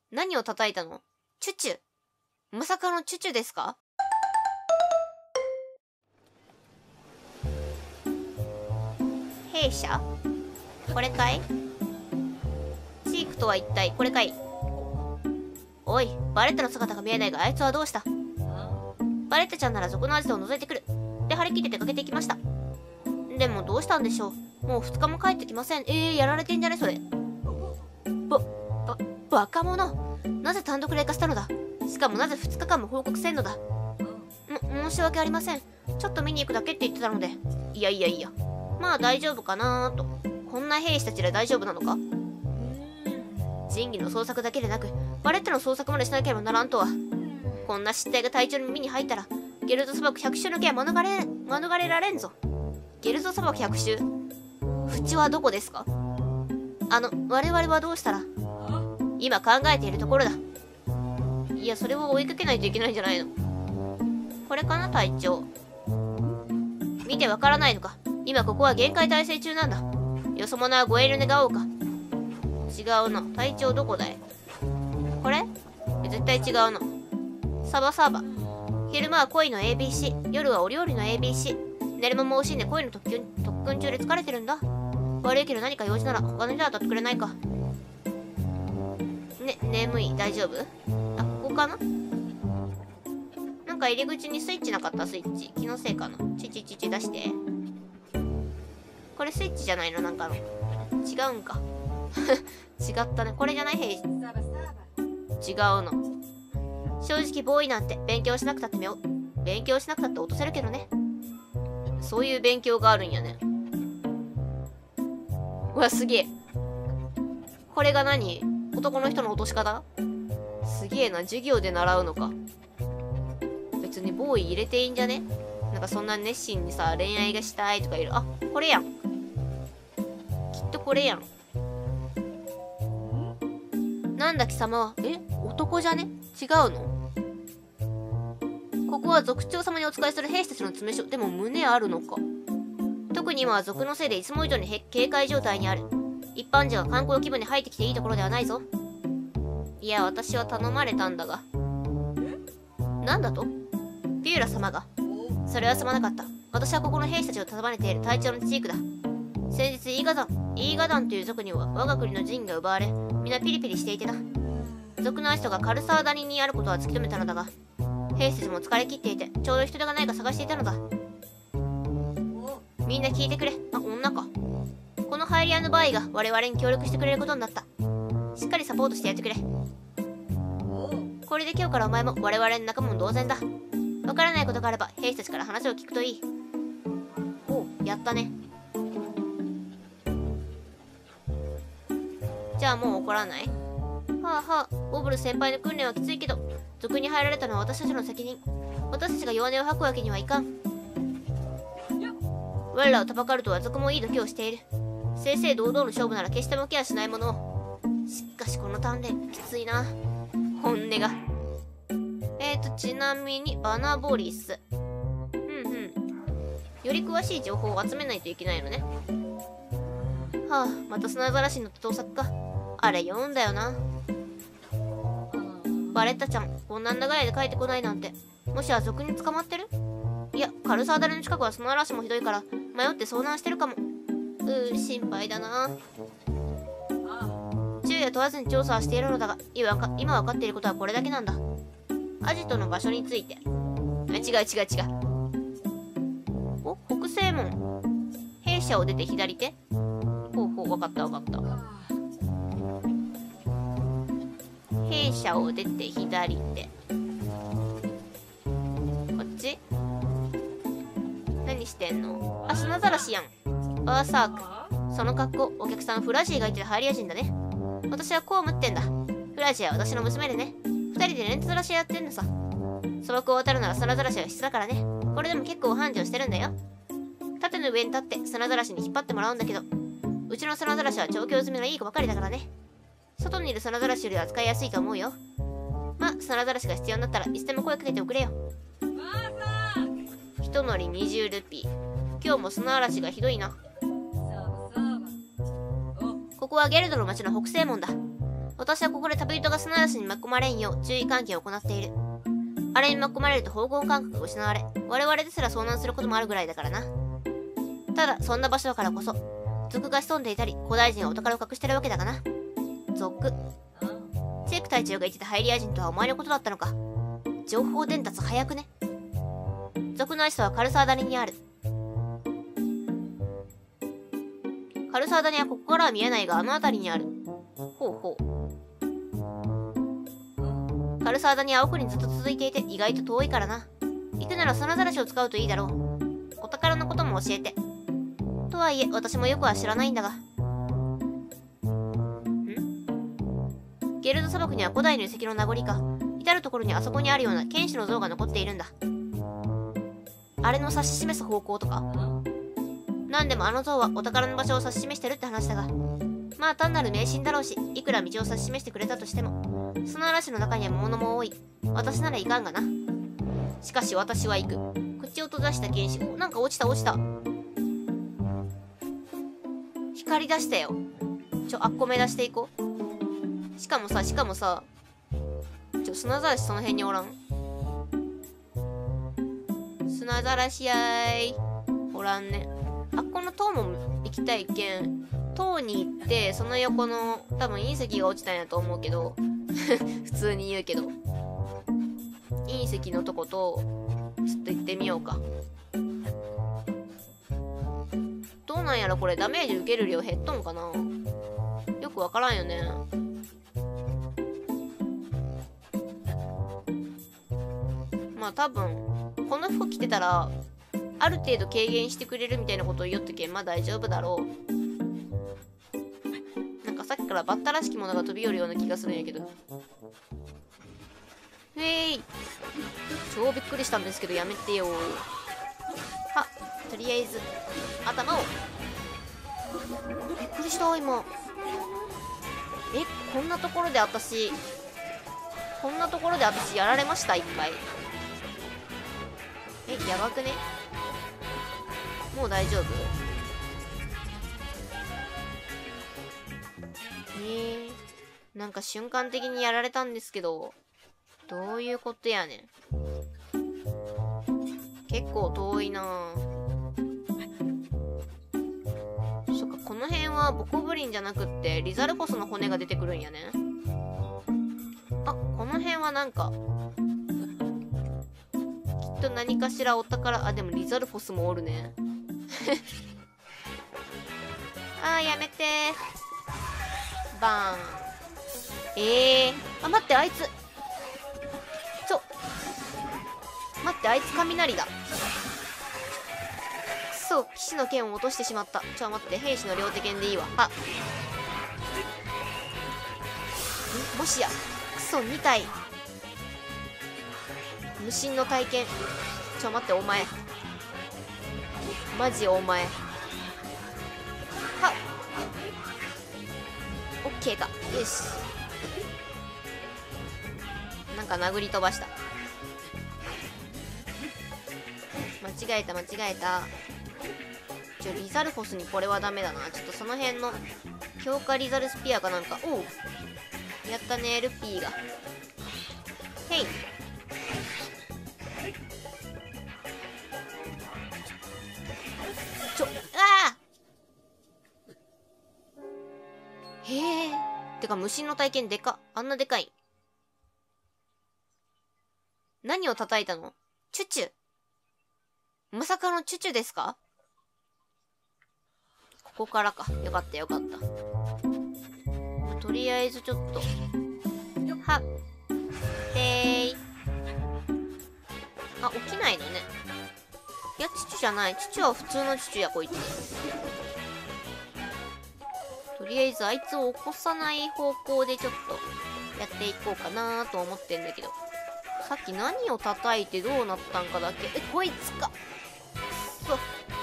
何を叩いたの？チュチュ。まさかのチュチュですか？弊社？これかい？チークとは一体これかい？おい、バレッタの姿が見えないが、あいつはどうした？バレッタちゃんなら族のアジトを覗いてくる。で、張り切って出かけていきました。でもどうしたんでしょう。もう2日も帰ってきません。やられてんじゃねそれ。バカ者。なぜ単独霊化したのだ。しかもなぜ2日間も報告せんのだ。申し訳ありません。ちょっと見に行くだけって言ってたので。いや。まあ大丈夫かなーと。こんな兵士たちで大丈夫なのか？仁義の捜索だけでなく、バレッタの捜索までしなければならんとは。こんな失態が隊長の耳に入ったら、ゲルゾ砂漠100周の件は免れられんぞ。ゲルゾ砂漠100周？淵はどこですか？我々はどうしたら？今考えているところだ。いや、それを追いかけないといけないんじゃないの？これかな、隊長。見てわからないのか？今ここは厳戒態勢中なんだ。よそ者はご遠慮願おうか。違うな。隊長どこだい？これ？絶対違うな。サバ。昼間は恋の ABC、夜はお料理の ABC。寝る間も惜しんで恋の特訓中で疲れてるんだ。悪いけど何か用事なら他の人当たってくれないか。眠い。大丈夫？ここかな？なんか入り口にスイッチなかった？スイッチ。気のせいかな？出して。これスイッチじゃないの？なんか違うんか。違ったね。これじゃない？違うの。正直ボーイなんて勉強しなくたって落とせるけどね。そういう勉強があるんやね。うわ、すげえ。これが何？男の人の落とし方？すげえな。授業で習うのか。別にボーイ入れていいんじゃね？なんかそんな熱心にさ、恋愛がしたいとかいる。あ、これやん。きっとこれやん。なんだ貴様は。男じゃね？違うの？ここは族長様にお仕えする兵士たちの詰め所。でも胸あるのか。特に今は族のせいでいつも以上に警戒状態にある。一般人が観光気分に入ってきていいところではないぞ。いや、私は頼まれたんだが。なんだと？ピューラ様が。それはすまなかった。私はここの兵士たちを束ねている隊長のチークだ。先日イーガダンという族には我が国の陣が奪われ、皆ピリピリしていてな。族のアジトがカルサーダニにあることは突き止めたのだが、兵士たちも疲れ切っていて、ちょうど人手がないか探していたのだ。みんな聞いてくれ。女か。このハイリアンドバーイが我々に協力してくれることになった。しっかりサポートしてやってくれ。これで今日からお前も我々の仲間も同然だ。わからないことがあれば兵士たちから話を聞くといい。やったね。じゃあもう怒らない？ボブル先輩の訓練はきついけど、族に入られたのは私たちの責任。私たちが弱音を吐くわけにはいかん。我らをたばかるとは族もいい度胸をしている。正々堂々の勝負なら決して負けはしないものを。しかしこの鍛錬きついな。本音が。ちなみにバナボリス。より詳しい情報を集めないといけないのね。また砂ざらしに乗った盗作か。あれ読んだよな。バレッタちゃん、こんな長い間帰ってこないなんて。もしや族に捕まってる？いや、カルサーダルの近くは砂嵐もひどいから迷って遭難してるかも。心配だな。昼夜問わずに調査はしているのだが、今分かっていることはこれだけなんだ。アジトの場所について。違う。北西門。兵舎を出て左手。分かった。兵舎を出て左手。こっち？何してんの？砂ざらしやん。バーサーク。その格好、お客さんフラジーがいてるハイリア人だね。私はこう思ってんだ。フラジーは私の娘でね。二人でレンズざらしやってんのさ。砂漠を渡るなら砂ざらしは必須だからね。これでも結構繁盛してるんだよ。盾の上に立って砂ざらしに引っ張ってもらうんだけど、うちの砂ざらしは調教済みのいい子ばかりだからね。外にいる砂ざらしよりは扱いやすいと思うよ。砂ざらしが必要になったらいつでも声かけておくれよ。一乗り20ルピー。今日も砂嵐がひどいな。ここはゲルドの町の北西門だ。 私はここで旅人が砂嵐に巻き込まれんよう注意喚起を行っている。あれに巻き込まれると方向感覚が失われ、我々ですら遭難することもあるぐらいだからな。ただ、そんな場所だからこそ、賊が潜んでいたり、古代人はお宝を隠してるわけだがな。賊。チェイク隊長が言ってたハイリア人とはお前のことだったのか。情報伝達早くね。賊のアジトはカルサー谷にある。カルサー谷はここからは見えないが、あの辺りにある。ほうほう。カルサー谷は奥にずっと続いていて、意外と遠いからな。行くなら砂ざらしを使うといいだろう。お宝のことも教えて。とはいえ、私もよくは知らないんだが。ゲルド砂漠には古代の遺跡の名残か。至るところにあそこにあるような剣士の像が残っているんだ。あれの指し示す方向とか。なんでもあの像はお宝の場所を指し示してるって話だが。まあ単なる迷信だろうし、いくら道を指し示してくれたとしても、砂嵐の中には物も多い。私ならいかんがな。しかし私は行く。口を閉ざした剣士。なんか落ちた落ちた。光り出したよ。あっこ目出していこう。しかもさ、砂ざらしその辺におらん。砂ざらしやーい。おらんね。あっこの塔も行きたいけん。塔に行って、その横の、多分隕石が落ちたんやと思うけど、普通に言うけど。隕石のとこと、ちょっと行ってみようか。どうなんやろこれ、ダメージ受ける量減っとんかな。よくわからんよね。まあ多分、この服着てたら、ある程度軽減してくれるみたいなことを言おったけん、まあ大丈夫だろう。なんかさっきからバッタらしきものが飛び降るような気がするんやけど。超びっくりしたんですけど、やめてよ。は、とりあえず、頭を。びっくりした今。こんなところで私やられました一回。やばくね。もう大丈夫？なんか瞬間的にやられたんですけど、どういうことやねん。結構遠いなぁ。そっか、この辺はボコブリンじゃなくってリザルフォスの骨が出てくるんやね。あ、この辺はなんかきっと何かしらお宝。あ、でもリザルフォスもおるね。あー、やめてー。バーン。あ、待って、あいつ。待って、あいつ雷だ。くそ、騎士の剣を落としてしまった。待って、兵士の両手剣でいいわ。もしや、くそ、2体。無心の体験。待って、お前。マジお前。オッケーか。よし。なんか殴り飛ばした。間違えた。リザルフォスにこれはダメだな。ちょっとその辺の強化リザルスピアかなんか。おう、やったね、ルピーが。へい。へえ。てか、無心の体験でか。あんなでかい。何を叩いたの？チュチュ。まさかのチュチュですか？ここからか。よかったよかった。とりあえずちょっと。はっ。あ、起きないのね。いや、チュチュじゃない。チュチュは普通のチュチュや、こいつ。とりあえずあいつを起こさない方向でちょっとやっていこうかなと思ってんだけど。さっき何を叩いてどうなったんかだけ。こいつか。くそ。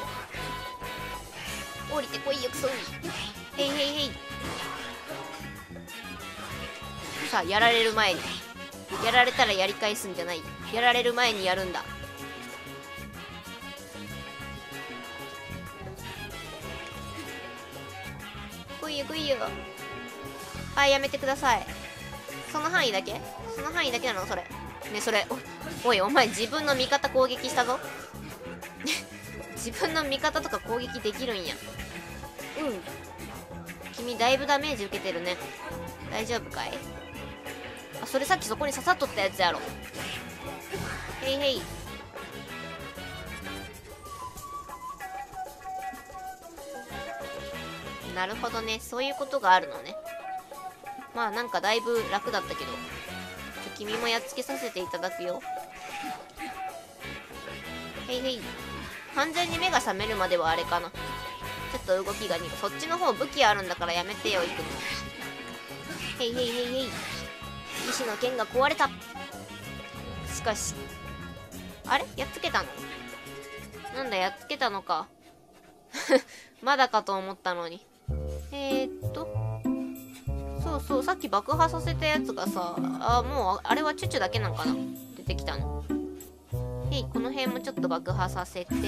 降りてこいよ、クソに。へいへいへい。さあ、やられる前に。やられたらやり返すんじゃない。やられる前にやるんだ。来いよ来いよ。 はい、やめてください。その範囲だけなのそれ。ね、それ、おい、お前自分の味方攻撃したぞ。自分の味方とか攻撃できるんや。君だいぶダメージ受けてるね。大丈夫かい？あ、それさっきそこに刺さっとったやつやろ。へいへい。なるほどね。そういうことがあるのね。まあなんかだいぶ楽だったけど。君もやっつけさせていただくよ。へいへい。完全に目が覚めるまではあれかな。ちょっと動きがにそっちの方武器あるんだからやめてよ、行くの。へいへいへいへい。意志の剣が壊れた。しかし。あれやっつけたの？なんだ、やっつけたのか。まだかと思ったのに。そうそう、さっき爆破させたやつがさ、もう、あれはチュチュだけなんかな？出てきたの。へい、この辺もちょっと爆破させて。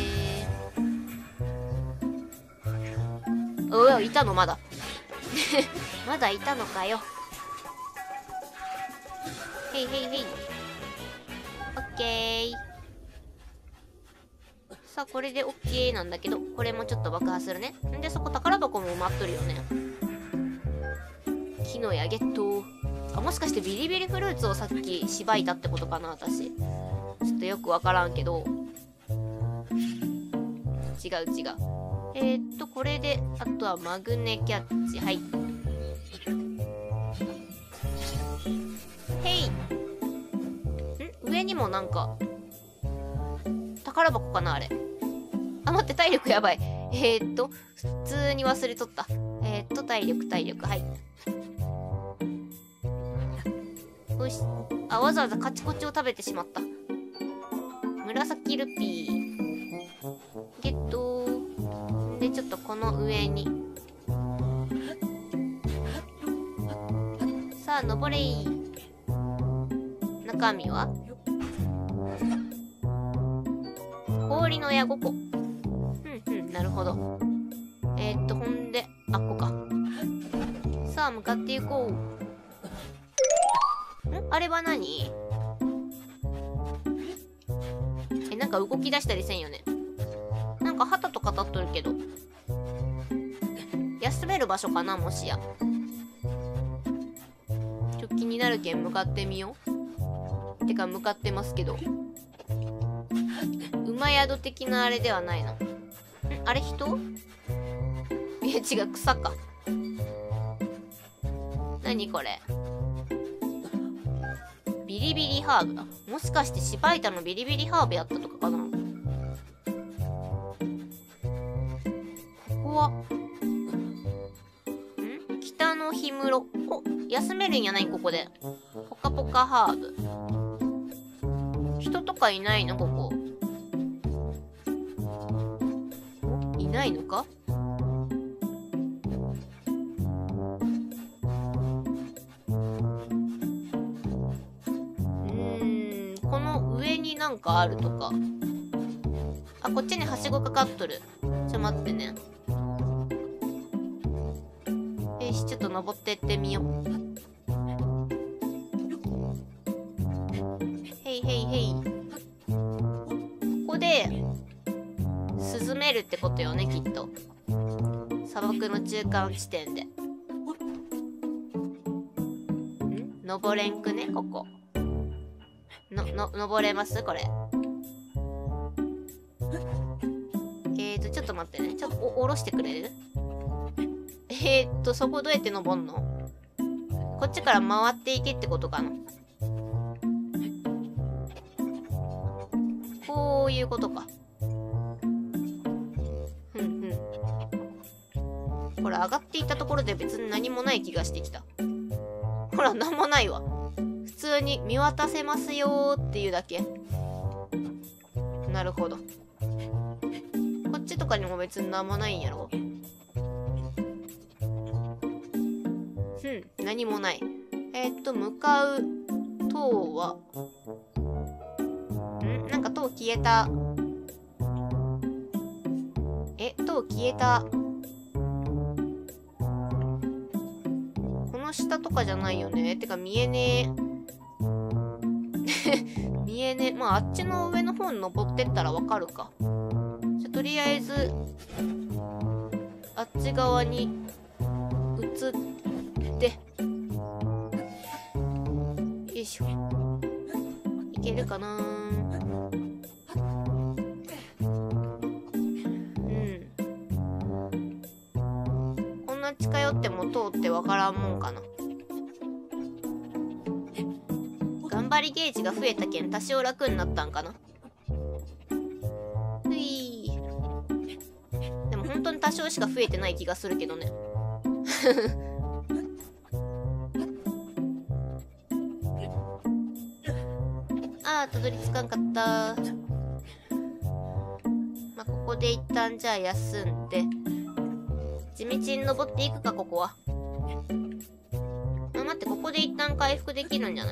うわ、いたのまだ。まだいたのかよ。へいへいへい。オッケー。さあ、これでオッケーなんだけど、これもちょっと爆破するね。んで、そこ宝箱も埋まっとるよね。木の矢ゲット。あ、もしかしてビリビリフルーツをさっきしばいたってことかな、私。ちょっとよくわからんけど。違う違う。これで、あとはマグネキャッチ。はい。へい。上にもなんか、宝箱かな、あれ。あ、待って、体力やばい。普通に忘れとった。体力、はい。よし。あ、わざわざカチコチを食べてしまった。紫ルピー。ゲットー。で、ちょっとこの上に。さあ、登れー。中身は氷の矢5個。なるほど。ほんで、あっこか。さあ、向かっていこう。あれは何？なんか動き出したりせんよね。なんか旗とか立っとるけど。休める場所かな、もしや。気になるけん向かってみよう。てか、向かってますけど。馬宿的なあれではないの。あれ人？いや違う、草か。何これ。ビリビリハーブだ。もしかしてしばいたのビリビリハーブやったとかかな。ここは北の氷室。お、休めるんやないここで。ポカポカハーブ。人とかいないのここ。いないのか？この上になんかあるとか。あ、こっちにはしごかかっとる。ちょ、待ってね。よし、ちょっと登ってってみよう。へいへいへい。ここで、進めるってことよね、きっと。砂漠の中間地点で。登れんくね、ここ。登れますこれ。ちょっと待ってね。ちょっと下ろしてくれる？そこどうやって登んの？こっちから回っていけってことかな。こういうことか。これ上がっていったところで別に何もない気がしてきた。ほら、なんもないわ。普通に見渡せますよーっていうだけ。なるほど。こっちとかにも別になんもないんやろ。何もない。向かう塔は、なんか塔消えた。塔消えた。このの下とかじゃないよね。てか見えねえ。見えねえ。まああっちの上の方に登ってったらわかるか。じゃとりあえずあっち側に移ってよいしょ。いけるかな。こんな近寄っても通ってわからんもんかな。頑張りゲージが増えたけん多少楽になったんかな。ふい。でも本当に多少しか増えてない気がするけどね。あー、たどり着かんかった。まあ、ここで一旦じゃあ休んで地道に登っていくか。ここは待って、ここで一旦回復できるんじゃない？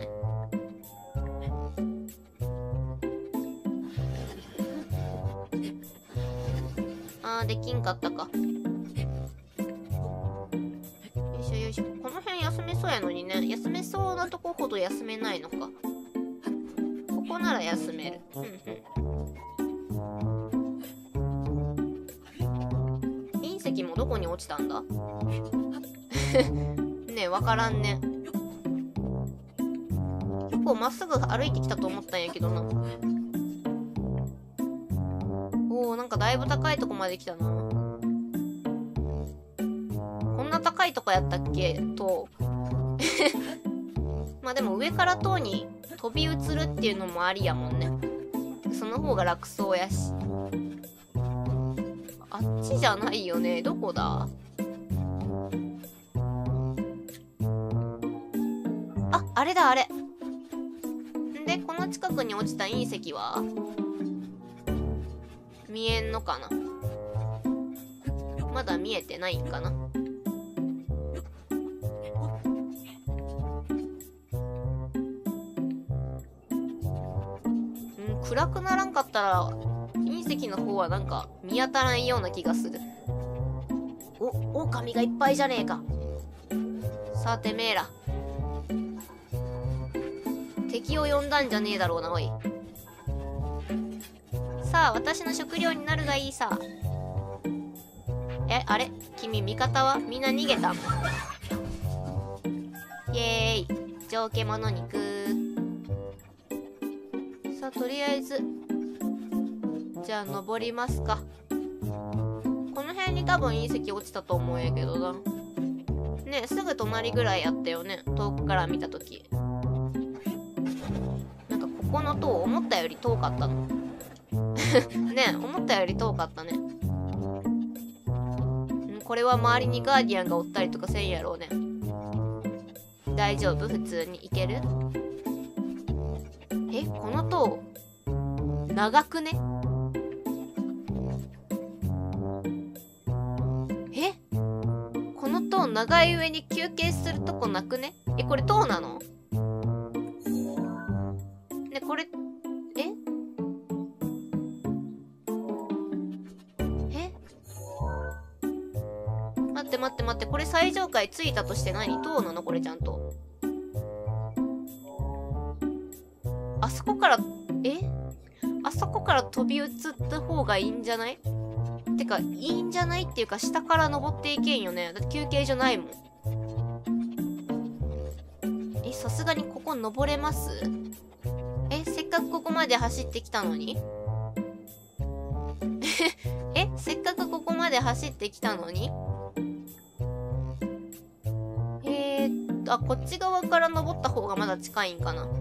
あー、できんかったか。よいしょよいしょ。この辺休めそうやのにね。休めそうなとこほど休めないのか。ここなら休める。隕石もどこに落ちたんだ？ねえ、わからんね。結構まっすぐ歩いてきたと思ったんやけどな。おー、なんかだいぶ高いとこまで来たな。こんな高いとこやったっけと。まあでも上から塔に飛び移るっていうのもありやもんね。その方が楽そうやし。あっちじゃないよね。どこだ？あ、あれだあれ。で、この近くに落ちた隕石は見えんのかな？まだ見えてないんかな？暗くならんかったら隕石の方はなんか見当たらんような気がする。お、狼がいっぱいじゃねえか。さあてめえら、敵を呼んだんじゃねえだろうな。おい、さあ私の食料になるがいいさ。あれ、君味方はみんな逃げた。イエーイ、上家者肉。さあとりあえずじゃあ登りますか。この辺に多分隕石落ちたと思うんやけどな。ねえ、すぐ隣ぐらいやったよね、遠くから見たとき。なんかここの塔思ったより遠かったの。ねえ、思ったより遠かったね。これは周りにガーディアンがおったりとかせんやろうね。大丈夫？普通に行ける？この塔長くね？この塔長い上に休憩するとこなくね？これ塔なの？ね、これ待って、これ最上階着いたとして何？塔なのこれ？ちゃんとあそこからあそこから飛び移った方がいいんじゃない？てかいいんじゃないっていうか、下から登っていけんよね。だって休憩じゃないもん。さすがにここ登れます？せっかくここまで走ってきたのにせっかくここまで走ってきたのにこっち側から登った方がまだ近いんかな。こ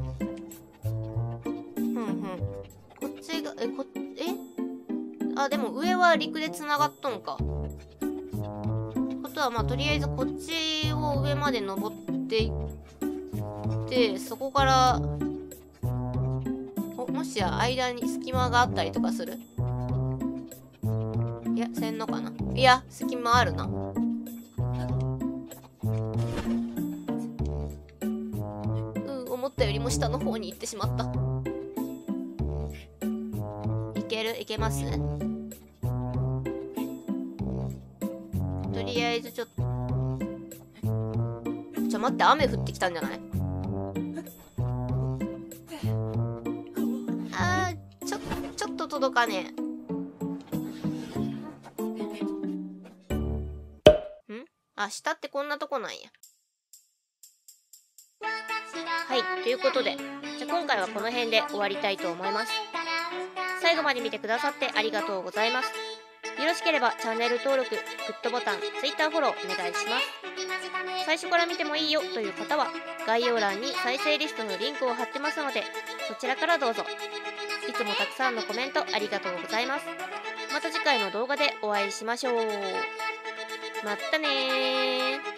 っちがでも上は陸でつながっとんか。ことはまあとりあえずこっちを上まで登っていってそこからもしや間に隙間があったりとかする？いや、せんのかな。いや、隙間あるな。思ったよりも下の方に行ってしまった。いけます？とりあえずちょっと待って、雨降ってきたんじゃない？ちょっと届かねえ。下ってこんなとこなんや。はい、ということで、じゃあ今回はこの辺で終わりたいと思います。最後まで見てくださってありがとうございます。よろしければチャンネル登録、グッドボタン、Twitter フォローお願いします。最初から見てもいいよという方は、概要欄に再生リストのリンクを貼ってますので、そちらからどうぞ。いつもたくさんのコメントありがとうございます。また次回の動画でお会いしましょう。まったねー。